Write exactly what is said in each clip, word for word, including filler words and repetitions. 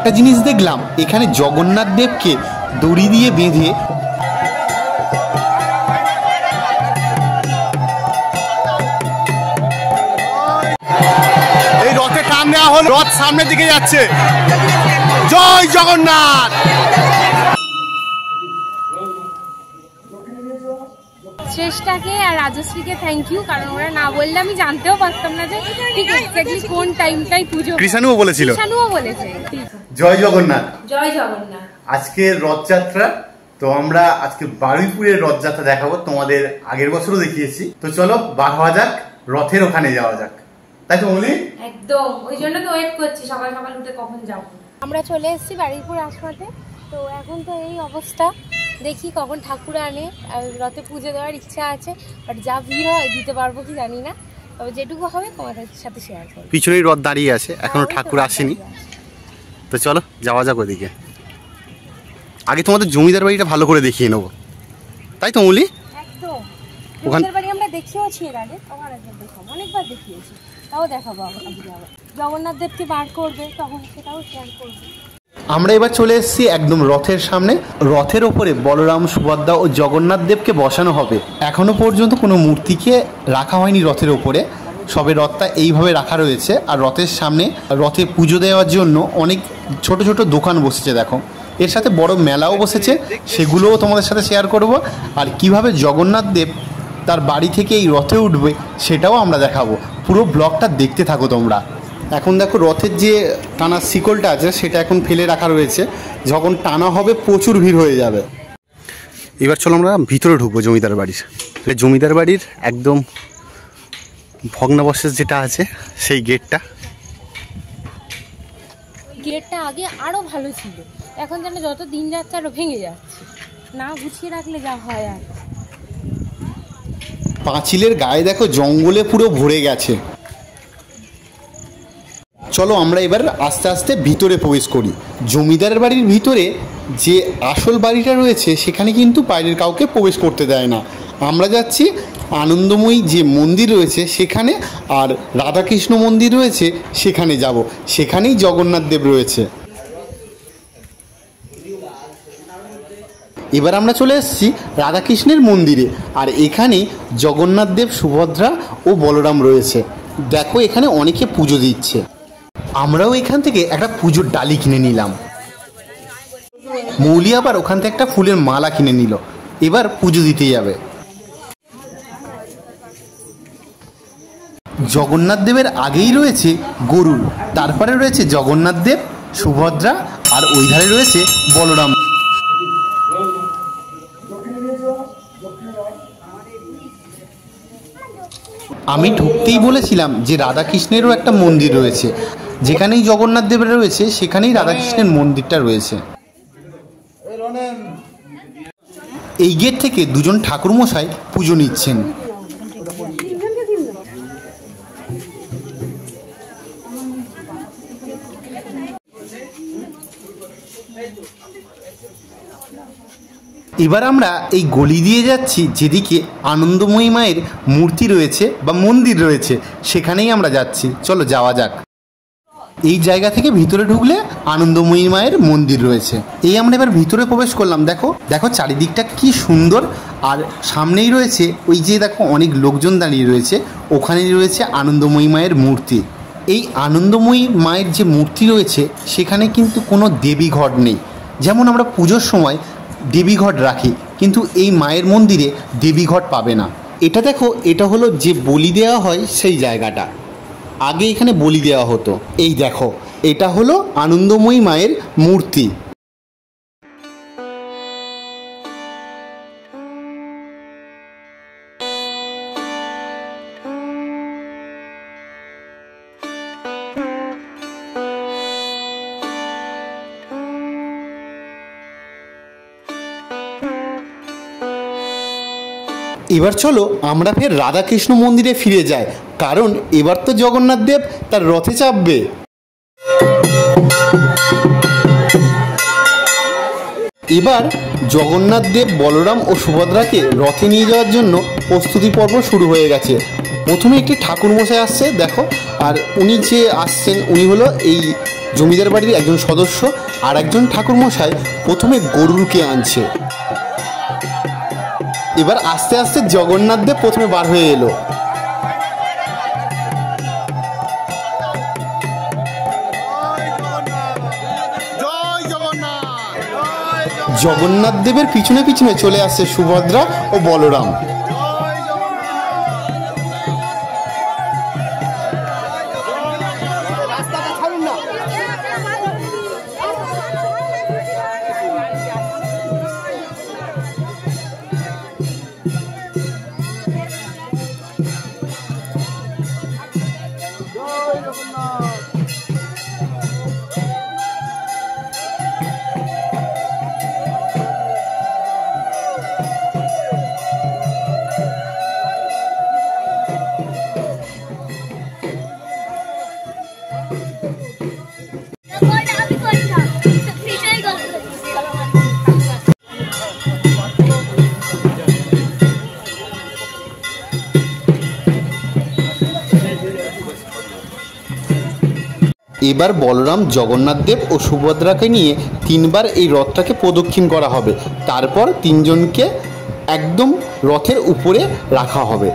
একটা জিনিস দেখলাম, এখানে জগন্নাথ দেবকে দড়ি দিয়ে বেঁধে এই রথে টান দেওয়া হলো, রথ সামনের দিকে যাচ্ছে। জয় জগন্নাথ। শ্রেষ্ঠাকে আর রাজশ্রীকে থ্যাংক ইউ, কারণ ওরা না বললে আমি জানতেও পারতাম না যে ঠিক এক্স্যাক্টলি কোন টাইমটাই পুজো। কৃষাণুও বলেছিল, কৃষাণুও বলেছে। জয় জগন্নাথ। জয় জগন্নাথ। আজকে রথযাত্রা, তো আমরা আজকে বারুইপুরের রথযাত্রা দেখাবো, তোমাদের আগের বছরও দেখিয়েছি। তো চলো বার হওয়া যাক, রথের ওখানে যাওয়া যাক, তাই তো বলি? একদম, ওই জন্য তো ওয়েট করছি সকাল সকাল উঠে কখন যাবো। আমরা চলে এসেছি বারুইপুর আশমাতে। তো এখন তো এই অবস্থা, দেখি কখন ঠাকুর আনে। রথে পুজো দেওয়ার ইচ্ছা আছে, বাট যা ভিড় হয় দিতে পারবো কি জানি না, তবে যেটুকু হবে তোমাদের সাথে শেয়ার করবো। পিছনেই রথ দাঁড়িয়ে আছে, এখনো ঠাকুর আসেনি। তো চলো যাওয়া যাক ওদিকে। আগে তোমাদের জমিদার বাড়িটা ভালো করে দেখিয়ে নেবো, তাই তো মৌলি? একদম, জমিদার বাড়ি আমরা দেখিয়েছি এর আগে, আবার একবার দেখাবো, অনেকবার দেখিয়েছি, তাও দেখাবো আবার। জগন্নাথ দেবকে বার করবে তখন সেটাও শেয়ার করবো। আমরা এবার চলে এসেছি একদম রথের সামনে। রথের ওপরে বলরাম, সুভদ্রা ও জগন্নাথ দেবকে বসানো হবে। এখনো পর্যন্ত কোনো মূর্তিকে রাখা হয়নি রথের ওপরে, সবে রথটা এইভাবে রাখা রয়েছে। আর রথের সামনে রথে পুজো দেওয়ার জন্য অনেক ছোট ছোট দোকান বসেছে দেখো, এর সাথে বড় মেলাও বসেছে, সেগুলোও তোমাদের সাথে শেয়ার করব। আর কিভাবে জগন্নাথ দেব তার বাড়ি থেকে এই রথে উঠবে সেটাও আমরা দেখাবো। পুরো ব্লগটা দেখতে থাকো তোমরা। এখন দেখো রথের যে টানার শিকলটা আছে সেটা এখন ফেলে রাখা রয়েছে, যখন টানা হবে প্রচুর ভিড় হয়ে যাবে। এবার চলো আমরা ভিতরে ঢুকবো জমিদার বাড়ির। জমিদার বাড়ির একদম ভগ্নাবশেষ যেটা আছে সেই গেটটা, গেটটা আগে আরো ভালো ছিল, এখন যেন যত দিন যাচ্ছে আরো ভেঙে যাচ্ছে, না গুছিয়ে রাখলে যা হয়। আর পাঁচিলের গায়ে দেখো জঙ্গলে পুরো ভরে গেছে। চলো আমরা এবার আস্তে আস্তে ভিতরে প্রবেশ করি। জমিদারের বাড়ির ভিতরে যে আসল বাড়িটা রয়েছে সেখানে কিন্তু বাইরের কাউকে প্রবেশ করতে দেয় না। আমরা যাচ্ছি আনন্দময়ী যে মন্দির রয়েছে সেখানে, আর রাধাকৃষ্ণ মন্দির রয়েছে সেখানে যাব, সেখানেই জগন্নাথ দেব রয়েছে। এবার আমরা চলে এসেছি রাধাকৃষ্ণের মন্দিরে, আর এখানে জগন্নাথ দেব, সুভদ্রা ও বলরাম রয়েছে। দেখো এখানে অনেকে পুজো দিচ্ছে। আমরাও এখান থেকে একটা পুজোর ডালি কিনে নিলাম। মৌলি আবার ওখান থেকে একটা ফুলের মালা কিনে নিল, এবার পুজো দিতে যাবে। জগন্নাথ দেবের আগেই রয়েছে গরুর, তারপরে রয়েছে জগন্নাথ দেব, সুভদ্রা, আর ওই ধারে রয়েছে বলরাম। আমি ঢুকতেই বলেছিলাম যে রাধাকৃষ্ণেরও একটা মন্দির রয়েছে, যেখানেই জগন্নাথ দেবের রয়েছে সেখানেই রাধাকৃষ্ণের মন্দিরটা রয়েছে। এই গেট থেকে দুজন ঠাকুরমশাই পুজো নিচ্ছেন। এবার আমরা এই গলি দিয়ে যাচ্ছি যেদিকে আনন্দময়ী মায়ের মূর্তি রয়েছে বা মন্দির রয়েছে, সেখানেই আমরা যাচ্ছি। চলো যাওয়া যাক। এই জায়গা থেকে ভিতরে ঢুকলে আনন্দময়ী মায়ের মন্দির রয়েছে। এই আমরা এবার ভিতরে প্রবেশ করলাম। দেখো দেখো চারিদিকটা কি সুন্দর, আর সামনেই রয়েছে ওই যে দেখো অনেক লোকজন দাঁড়িয়ে রয়েছে, ওখানেই রয়েছে আনন্দময়ী মায়ের মূর্তি। এই আনন্দময়ী মায়ের যে মূর্তি রয়েছে সেখানে কিন্তু কোনো দেবীঘট নেই, যেমন আমরা পুজোর সময় দেবীঘট রাখি, কিন্তু এই মায়ের মন্দিরে দেবীঘট পাবে না। এটা দেখো, এটা হলো যে বলি দেওয়া হয় সেই জায়গাটা, আগে এখানে বলি দেওয়া হতো। এই দেখো এটা হলো আনন্দময়ী মায়ের মূর্তি। এবার চলো আমরা ফের রাধাকৃষ্ণ মন্দিরে ফিরে যাই, কারণ এবার তো জগন্নাথ দেব তার রথে চাপবে। এবার জগন্নাথ দেব, বলরাম ও সুভদ্রাকে রথে নিয়ে যাওয়ার জন্য প্রস্তুতি পর্ব শুরু হয়ে গেছে। প্রথমে একটি ঠাকুরমশাই আসছে দেখো, আর উনি যে আসছেন উনি হলো এই জমিদার বাড়ির একজন সদস্য আর একজন ঠাকুরমশাই প্রথমে গরুকে আনছে। এবার আস্তে আস্তে জগন্নাথ দেব প্রথমে বার হয়ে এলো। জগন্নাথ দেবের পিছনে পিছনে চলে আসছে সুভদ্রা ও বলরাম। এবার বলরাম, জগন্নাথ দেব ও সুভদ্রাকে নিয়ে তিনবার এই রথটাকে প্রদক্ষিণ করা হবে। তারপর তিনজনকে একদম রথের উপরে রাখা হবে।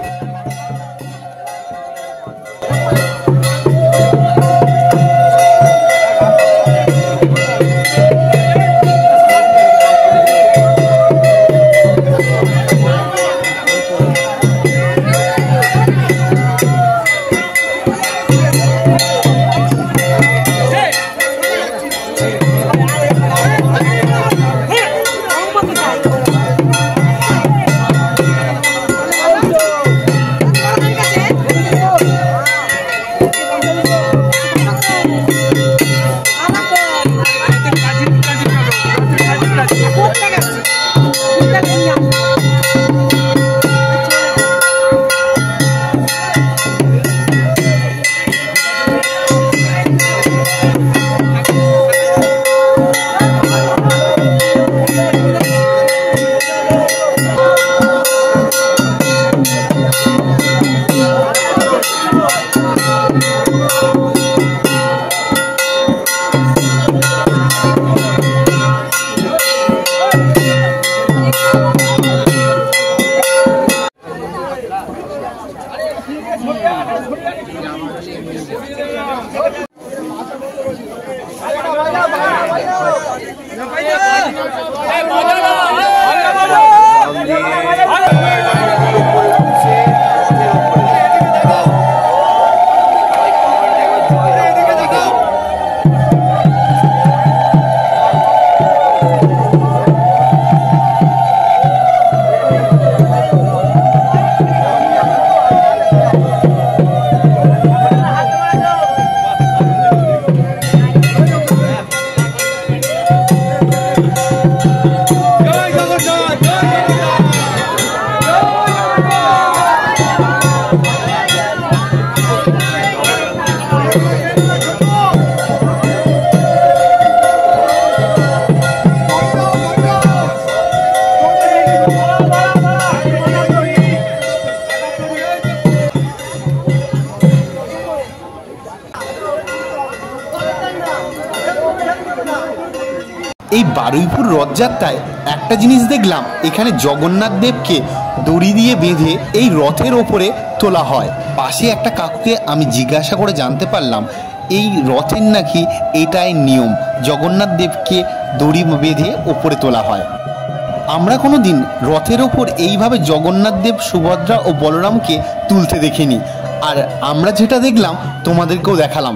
এই বারুইপুর রথযাত্রায় একটা জিনিস দেখলাম, এখানে জগন্নাথ দেবকে দড়ি দিয়ে বেঁধে এই রথের ওপরে তোলা হয়। পাশে একটা কাকুকে আমি জিজ্ঞাসা করে জানতে পারলাম এই রথের নাকি এটাই নিয়ম, জগন্নাথ দেবকে দড়ি বেঁধে ওপরে তোলা হয়। আমরা কোনো দিন রথের ওপর এইভাবে জগন্নাথ দেব, সুভদ্রা ও বলরামকে তুলতে দেখিনি, আর আমরা যেটা দেখলাম তোমাদেরকেও দেখালাম।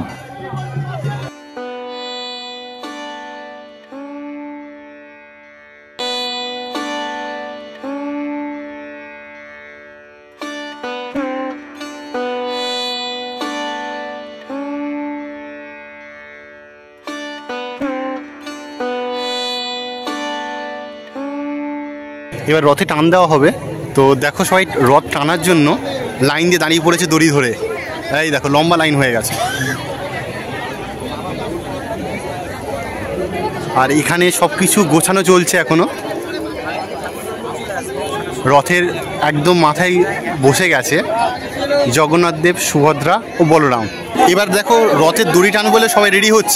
এবার রথে টান দেওয়া হবে, তো দেখো সবাই রথ টানার জন্য লাইন দিয়ে দাঁড়িয়ে পড়েছে দড়ি ধরে। এই দেখো লম্বা লাইন হয়ে গেছে। আর এখানে সব কিছু গোছানো চলছে এখনো। রথের একদম মাথায় বসে গেছে জগন্নাথ দেব, সুভদ্রা ও বলরাম। এবার দেখো রথের দড়ি টান বলে সবাই রেডি হচ্ছে।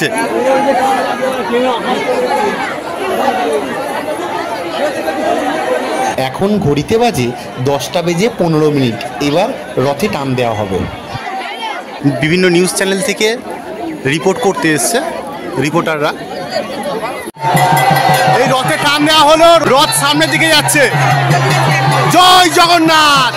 এখন ঘড়িতে বাজে দশটা বেজে পনেরো মিনিট। এবার রথে টান দেওয়া হবে। বিভিন্ন নিউজ চ্যানেল থেকে রিপোর্ট করতে এসছে রিপোর্টাররা। এই রথে টান দেওয়া হলো, রথ সামনের দিকে যাচ্ছে। জয় জগন্নাথ।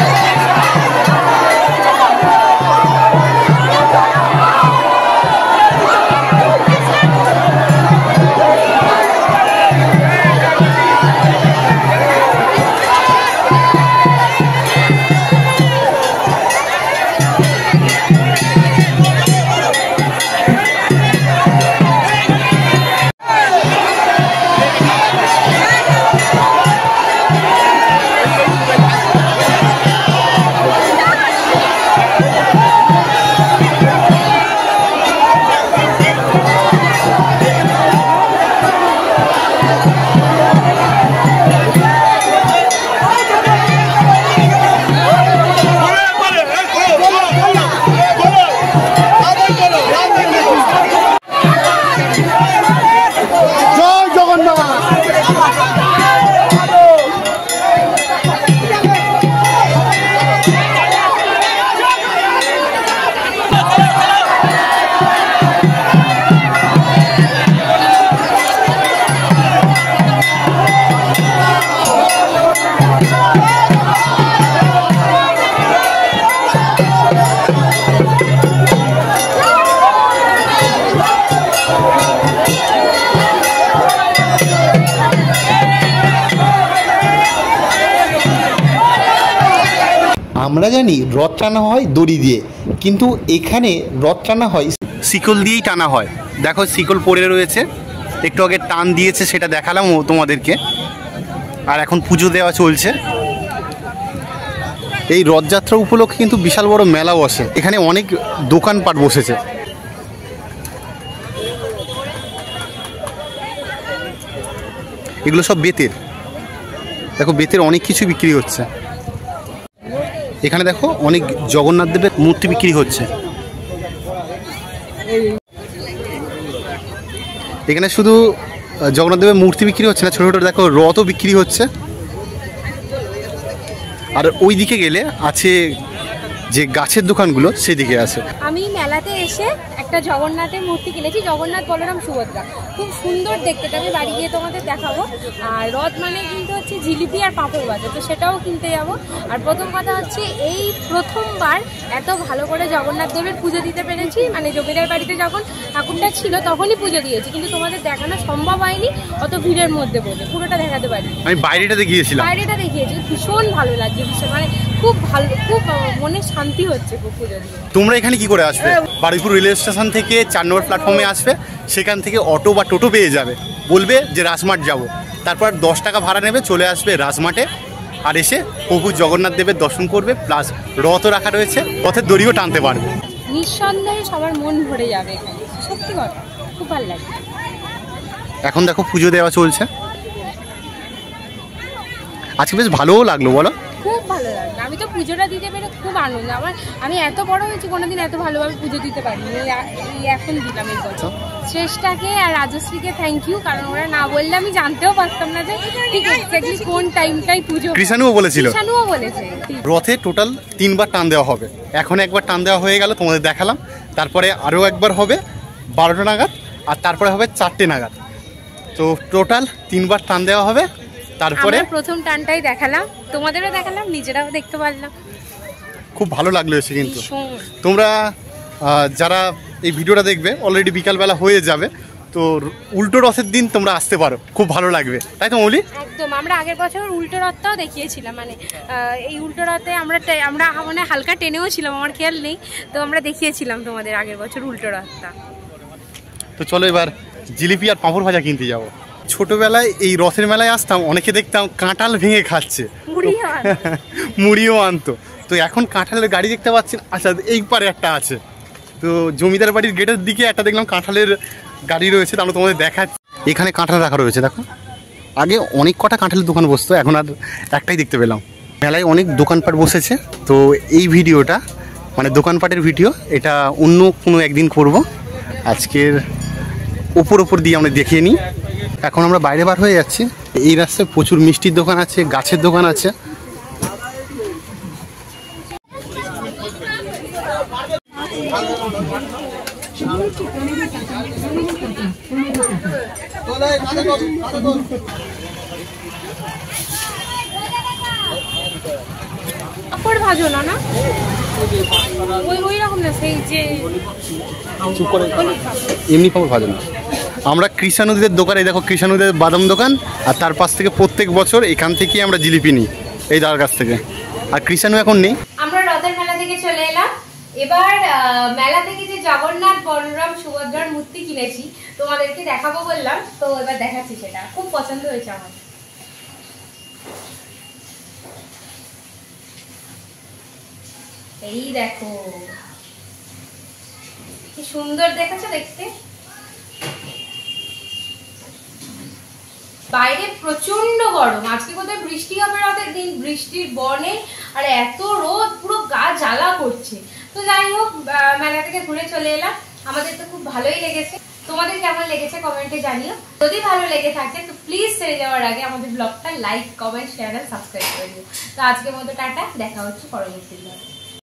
আমরা জানি রথ টানা হয় দড়ি দিয়ে, কিন্তু এখানে রথ টানা হয় শিকল দিয়েই টানা হয়। দেখো শিকল পড়ে রয়েছে, একটু আগে টান দিয়েছে সেটা দেখালাম তোমাদেরকে। আর এখন পুজো দেওয়া চলছে। এই রথযাত্রা উপলক্ষে কিন্তু বিশাল বড় মেলা বসে, এখানে অনেক দোকানপাট বসেছে। এগুলো সব বেতের, দেখো বেতের অনেক কিছু বিক্রি হচ্ছে। এখানে দেখো অনেক জগন্নাথ দেবের মূর্তি বিক্রি হচ্ছে। এখানে শুধু জগন্নাথ দেবের মূর্তি বিক্রি হচ্ছে না, ছোটো ছোটো দেখো রথও বিক্রি হচ্ছে। আর ওই দিকে গেলে আছে যে গাছের দোকানগুলো, সেদিকে আছে। আমি মেলাতে এসে একটা জগন্নাথের মূর্তি কিনেছি, জগন্নাথ বলরাম সুভদ্রা, খুব সুন্দর দেখতে। আমি বাড়ি গিয়ে তোমাদের দেখাবো। আর রথ মানে কিন্তু হচ্ছে জিলিপি আর পাঁপড় ভাজা, তো সেটাও কিনতে যাবো। আর প্রথম কথা হচ্ছে এই প্রথমবার এত ভালো করে জগন্নাথ দেবের পুজো দিতে পেরেছি। মানে জমিদার বাড়িতে যখন ঠাকুরটা ছিল তখনই পুজো দিয়েছি, কিন্তু তোমাদের দেখানো সম্ভব হয়নি অত ভিড়ের মধ্যে বলে, পুরোটা দেখাতে পারি। আমি বাইরেটাতে গিয়েছিলাম, বাইরেটা দেখিয়েছি, ভীষণ ভালো লাগছে, ভীষণ মানে খুব ভালো, খুব মনে শান্তি হচ্ছে পুজো দিয়ে। তোমরা এখানে কি করে আসবে? বারুইপুর রেলওয়ে স্টেশন থেকে চার নম্বর প্ল্যাটফর্মে আসবে, সেখান থেকে অটো বা টোটো পেয়ে যাবে। বলবে যে রাজমাঠ যাব, তারপর দশ টাকা ভাড়া নেবে, চলে আসবে রাজমাঠে। আর এসে প্রভু জগন্নাথ দেবের দর্শন করবে, প্লাস রথও রাখা রয়েছে, রথের দড়িও টানতে পারবে। নিঃসন্দেহে সবার মন ভরে যাবে এখানে, সত্যি কথা, খুব ভালো লাগে। এখন দেখো পুজো দেওয়া চলছে। আজকে বেশ ভালোও লাগলো, বলো? খুব ভালো লাগলো। আমি তো পুজোটা দিতে পেরে খুব আনন্দ। আমার আমি এত বড় হয়েছি, কোনোদিন এত ভালোভাবে পুজো দিতে পারিনি, এই এখন দিলাম এই বছর। শ্রেষ্ঠাকে আর রাজশ্রীকে থ্যাংক ইউ, কারণ ওরা না বললে আমি জানতেও পারতাম না যে ঠিক এক্স্যাক্টলি কোন টাইমটাই পুজো। কৃষাণুও বলেছিল, কৃষাণুও বলেছে। রথে টোটাল তিনবার টান দেওয়া হবে। এখন একবার টান দেওয়া হয়ে গেল, তোমাদের দেখালাম। তারপরে আরও একবার হবে বারোটা নাগাদ, আর তারপরে হবে চারটে নাগাদ। তো টোটাল তিনবার টান দেওয়া হবে। তারপরে প্রথম টানটাই দেখালাম, তোমাদেরও দেখালাম, নিজেরাও দেখতে পারলাম। খুব ভালো লাগলো এসে। কিন্তু তোমরা যারা এই ভিডিওটা দেখবে অলরেডি বিকালবেলা হয়ে যাবে, তো উল্টো রথের দিন তোমরা আসতে পারো, খুব ভালো লাগবে, তাই তো মৌলি? একদম। আমরা আগের বছর উল্টো রথটাও দেখিয়েছিলাম, মানে এই উল্টো রথে আমরা আমরা মানে হালকা টেনেও ছিলাম, আমার খেয়াল নেই, তো আমরা দেখিয়েছিলাম তোমাদের আগের বছর উল্টো রথটা। তো চলো এবার জিলিপি আর পাঁপড় ভাজা কিনতে যাবো। ছোটবেলায় এই রথের মেলায় আসতাম, অনেকে দেখতাম কাঁঠাল ভেঙে খাচ্ছে, মুড়িও আনতো। তো এখন কাঁঠালের গাড়ি দেখতে পাচ্ছি। আচ্ছা, এই পারে একটা আছে, তো জমিদার বাড়ির গেটের দিকে একটা দেখলাম কাঁঠালের গাড়ি রয়েছে, তাহলে তোমাদের দেখাচ্ছি। এখানে কাঁঠাল রাখা রয়েছে, দেখো। আগে অনেক কটা কাঁঠালের দোকান বসতো, এখন আর একটাই দেখতে পেলাম। মেলায় অনেক দোকানপাট বসেছে, তো এই ভিডিওটা মানে দোকানপাটের ভিডিও এটা অন্য কোনো একদিন করব। আজকের ওপর ওপর দিয়ে আমরা দেখিয়ে নিই। এখন আমরা বাইরে বার হয়ে যাচ্ছি। এই রাস্তায় প্রচুর মিষ্টির দোকান আছে, গাছের দোকান আছে। পাপড় ভাজো না না ওই ওই রকম না, সেই যে এমনি পাপড় ভাজো না। আমরা কৃষাণুদের দোকানে দেখো, কৃষাণুদের বাদাম দোকান, আর তার পাশ থেকে প্রত্যেক বছর এখান থেকেই আমরা জিলিপি নিই এই দাদার কাছ থেকে। আর কৃষাণু এখন নেই। আমরা রথের মেলা থেকে চলে এলাম। এবার মেলা থেকে যে জগন্নাথ, বলরাম, সুভদ্রার মূর্তি কিনেছি তোমাদেরকে দেখাবো বললাম, তো এবার দেখাচ্ছি। সেটা খুব পছন্দ হয়েছে আমার। এই দেখো কি সুন্দর দেখাচ্ছে দেখতে। বাইরে প্রচন্ড গরম, আজকে কোথায় বৃষ্টি হবে রাতের দিন, বৃষ্টির বনে আর এত রোদ, পুরো গা জ্বালা করছে। তো যাই হোক, মেলা থেকে ঘুরে চলে এলাম। আমাদের তো খুব ভালোই লেগেছে। তোমাদের কেমন লেগেছে কমেন্টে জানিও। যদি ভালো লেগে থাকে তো প্লিজ ছেড়ে যাওয়ার আগে আমাদের ব্লগটা লাইক, কমেন্ট, শেয়ার আর সাবস্ক্রাইব করে দিও। তো আজকের মতো টাটা, দেখা হচ্ছে পরবর্তী ব্লগে।